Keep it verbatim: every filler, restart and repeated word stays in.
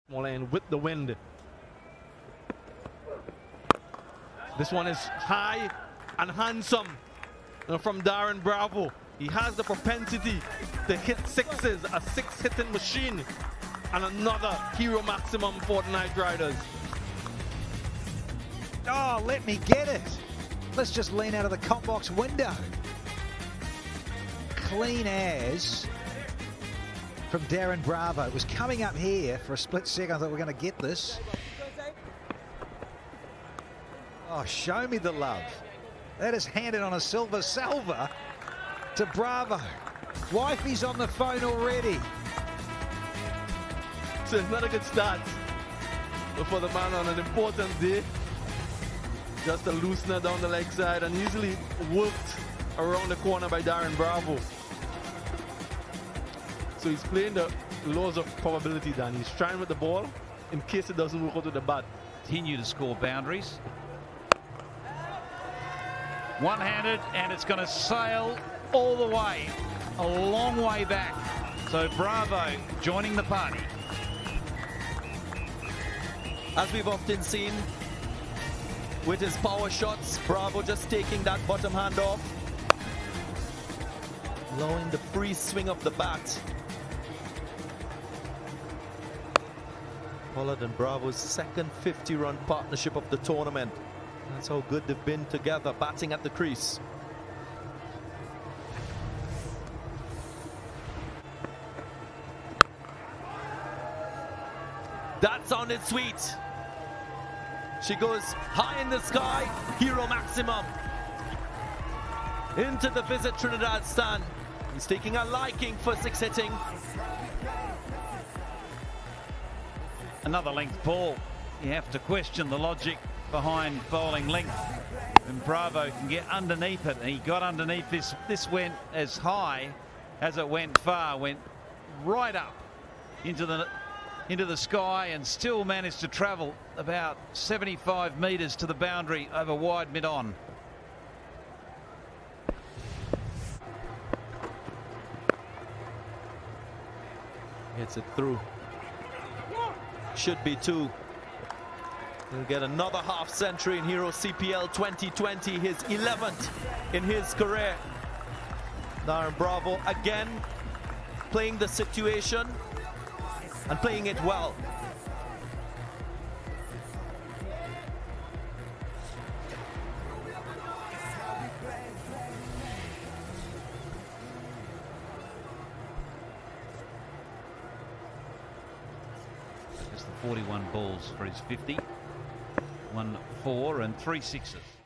Molan with the wind. This one is high and handsome from Darren Bravo. He has the propensity to hit sixes, a six-hitting machine, and another hero maximum for the Knight Riders. Oh, let me get it. Let's just lean out of the comp box window. Clean as from Darren Bravo. It was coming up here for a split second. I thought we we're going to get this. Oh, show me the love. That is handed on a silver salver to Bravo. Wifey's on the phone already. So it's not a good start for the man on an important day. Just a loosener down the leg side and easily worked around the corner by Darren Bravo. So he's playing the laws of probability, Dan. He's trying with the ball in case it doesn't work out with the bat. Continue to score boundaries. One-handed, and it's going to sail all the way, a long way back. So Bravo joining the party. As we've often seen with his power shots, Bravo just taking that bottom hand off, allowing the free swing of the bat. Pollard and Bravo's second fifty-run partnership of the tournament. That's how good they've been together, batting at the crease. That sounded sweet. She goes high in the sky, hero maximum. Into the Visit Trinidad stand. He's taking a liking for six hitting. Another length ball. You have to question the logic behind bowling length. And Bravo can get underneath it. And he got underneath this. This went as high as it went far. Went right up into the into the sky and still managed to travel about seventy-five metres to the boundary over wide mid-on. Hits it through. Should be two. He'll get another half century in Hero C P L twenty twenty, his eleventh in his career. Darren Bravo again playing the situation and playing it well. Just the forty-one balls for his fifty. One four and three sixes.